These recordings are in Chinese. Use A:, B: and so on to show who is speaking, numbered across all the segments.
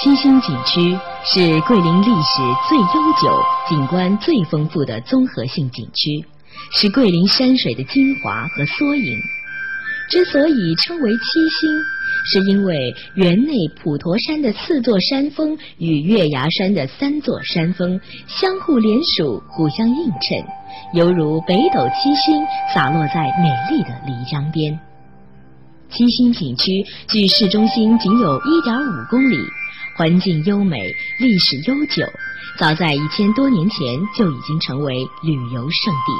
A: 七星景区是桂林历史最悠久、景观最丰富的综合性景区，是桂林山水的精华和缩影。之所以称为七星，是因为园内普陀山的4座山峰与月牙山的3座山峰相互连属，互相映衬，犹如北斗七星洒落在美丽的漓江边。七星景区距市中心仅有 1.5 公里，环境优美，历史悠久，早在1000多年前就已经成为旅游胜地。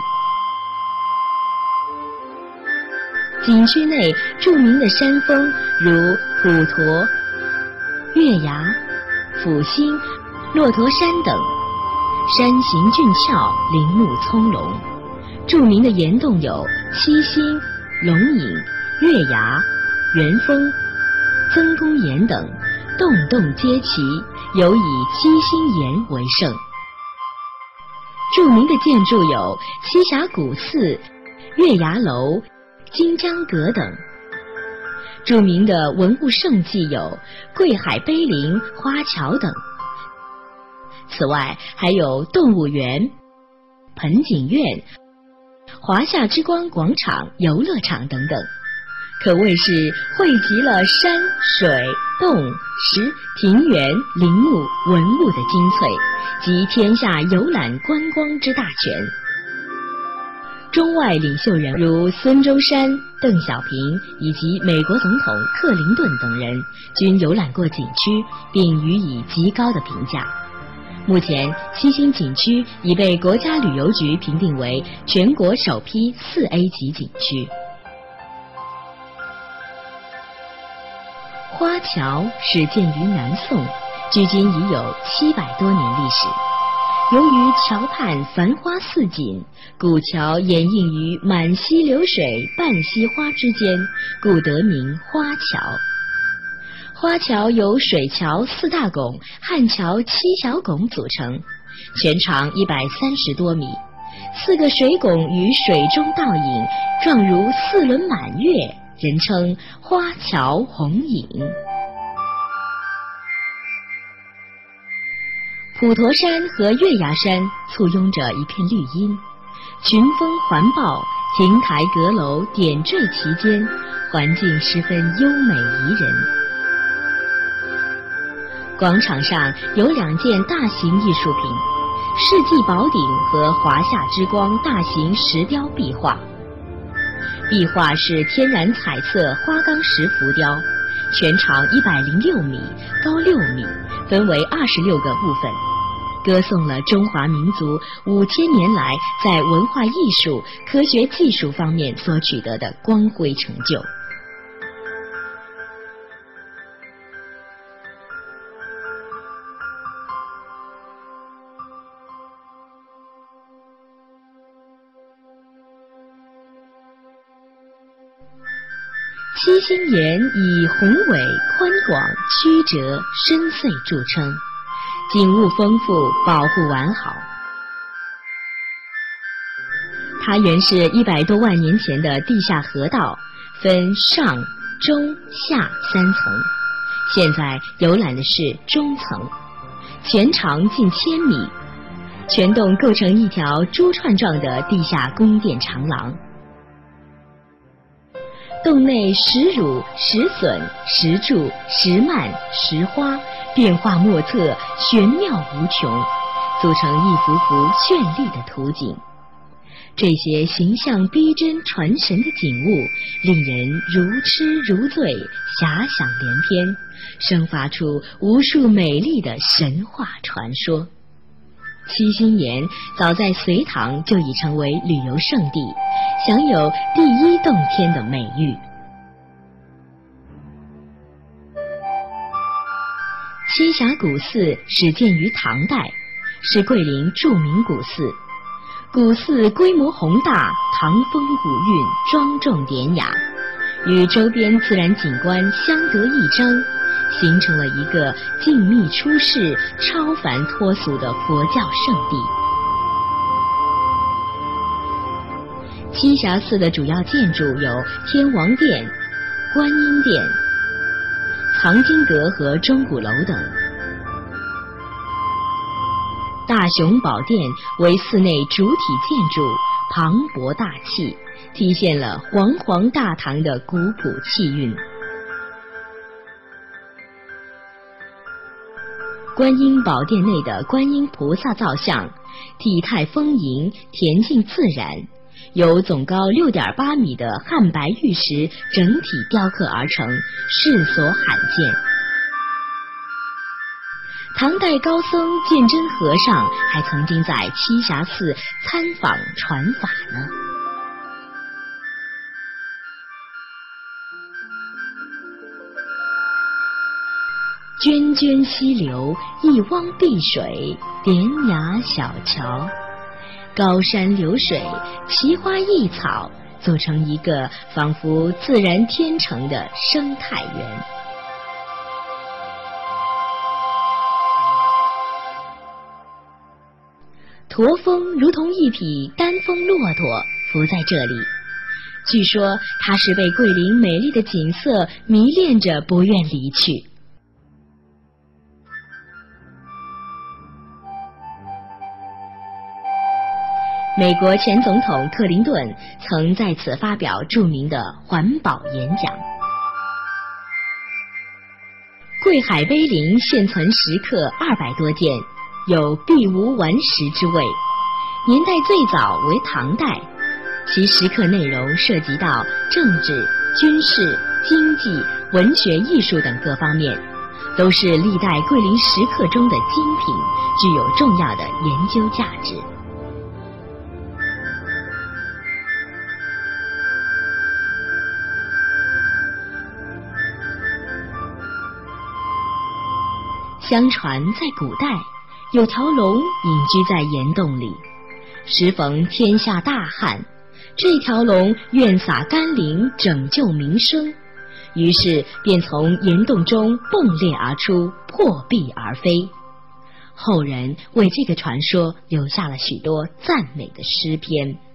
A: 景区内著名的山峰如普陀、月牙、辅星、骆驼山等，山形俊俏，林木葱茏。著名的岩洞有七星、龙影、月牙、元峰、曾公岩等，洞洞皆奇，尤以七星岩为胜。著名的建筑有栖霞古寺、月牙楼、金江阁等。著名的文物胜迹有桂海碑林、花桥等。此外还有动物园、盆景院、华夏之光广场、游乐场等等，可谓是汇集了山水洞石庭园林木文物的精粹，集天下游览观光之大全。中外领袖人如孙中山、邓小平以及美国总统克林顿等人均游览过景区，并予以极高的评价。目前七星景区已被国家旅游局评定为全国首批4A 级景区。花桥始建于南宋，距今已有700多年历史。由于桥畔繁花似锦，古桥掩映于满溪流水半溪花之间，故得名花桥。花桥由水桥4大拱、汉桥7小拱组成，全长130多米，4个水拱于水中倒影，状如4轮满月，人称花桥红影。普陀山和月牙山簇拥着一片绿荫，群峰环抱，亭台阁楼点缀其间，环境十分优美宜人。广场上有2件大型艺术品，世纪宝鼎和华夏之光大型石雕壁画。壁画是天然彩色花岗石浮雕，全长106米，高6米，分为26个部分，歌颂了中华民族5000年来在文化艺术、科学技术方面所取得的光辉成就。七星岩以宏伟、宽广、曲折、深邃著称，景物丰富，保护完好。它原是100多万年前的地下河道，分上、中、下3层，现在游览的是中层，全长近1000米，全洞构成一条珠串状的地下宫殿长廊。洞内石乳、石笋、石柱、石幔、石花变化莫测，玄妙无穷，组成一幅幅绚丽的图景。这些形象逼真传神的景物，令人如痴如醉，遐想连篇，生发出无数美丽的神话传说。七星岩早在隋唐就已成为旅游胜地，享有第一洞天的美誉。栖霞古寺始建于唐代，是桂林著名古寺。古寺规模宏大，唐风古韵，庄重典雅，与周边自然景观相得益彰，形成了一个静谧出世、超凡脱俗的佛教圣地。栖霞寺的主要建筑有天王殿、观音殿、藏经阁和钟鼓楼等， 大雄宝殿为寺内主体建筑，磅礴大气，体现了煌煌大唐的古朴气韵。观音宝殿内的观音菩萨造像，体态丰盈，恬静自然，由总高6.8米的汉白玉石整体雕刻而成，世所罕见。唐代高僧鉴真和尚还曾经在栖霞寺参访传法呢。涓涓溪流，一汪碧水，莲崖小桥，高山流水，奇花异草，组成一个仿佛自然天成的生态园。驼峰如同一匹丹峰骆驼伏在这里，据说它是被桂林美丽的景色迷恋着，不愿离去。美国前总统克林顿曾在此发表著名的环保演讲。桂海碑林现存石刻200多件，有璧无完石之谓，年代最早为唐代，其石刻内容涉及到政治、军事、经济、文学、艺术等各方面，都是历代桂林石刻中的精品，具有重要的研究价值。相传在古代，有条龙隐居在岩洞里，时逢天下大旱，这条龙愿洒甘霖拯救民生，于是便从岩洞中迸裂而出，破壁而飞。后人为这个传说留下了许多赞美的诗篇。